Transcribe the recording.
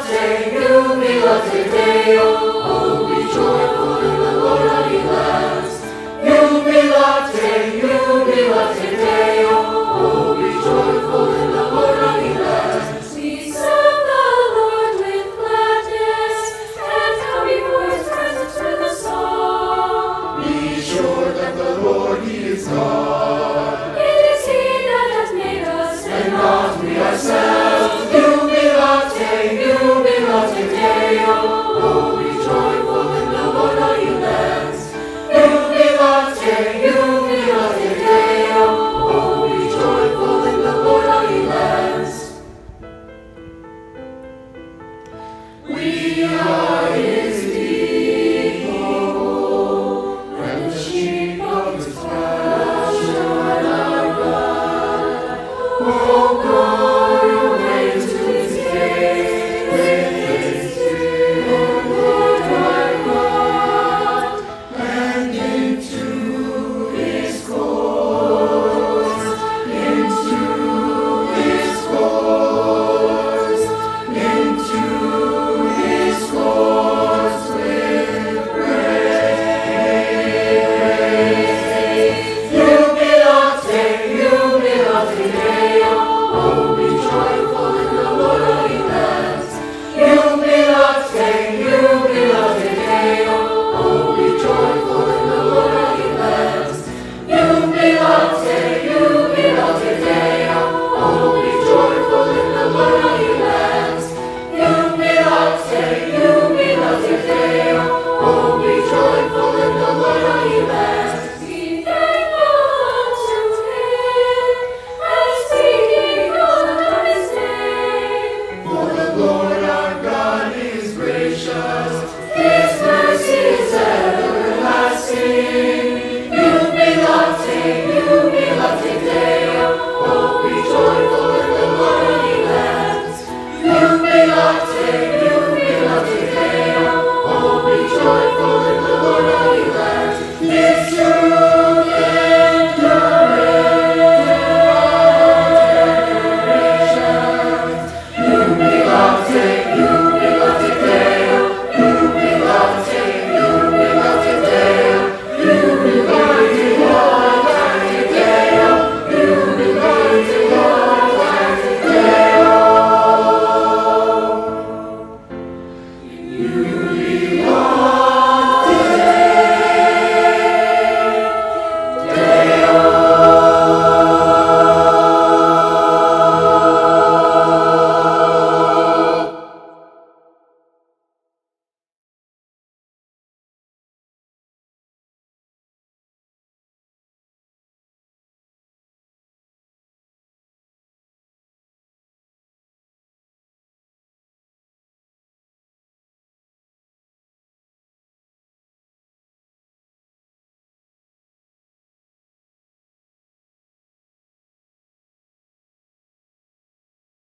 Jubilate Deo, oh, be joyful in the Lord, all ye lands. Jubilate Deo, oh, be joyful in the Lord, all ye lands. We serve the Lord with gladness, and come before his presence with a song. Be sure that the Lord, he is God. It is he that has made us, and not we ourselves. Jubilate Deo, oh, be joyful in the Lord, all ye lands. Jubilate Deo, oh, be joyful in the Lord, all ye lands. We are